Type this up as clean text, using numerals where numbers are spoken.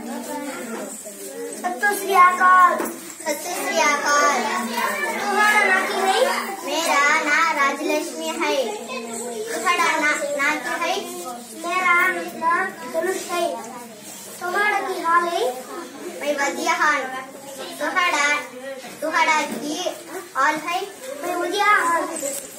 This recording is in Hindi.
सत्तो श्री अकाल। सत्तो श्री अकाल। तुम्हारा नाम क्या है? मेरा नाम राजलक्ष्मी है। तुम्हारा नाम क्या है? मेरा नाम धनुष है। तुम्हारा क्या हाल है? मैं वजिया हाल। तुम्हारा की हाल है? मैं वजिया हाल।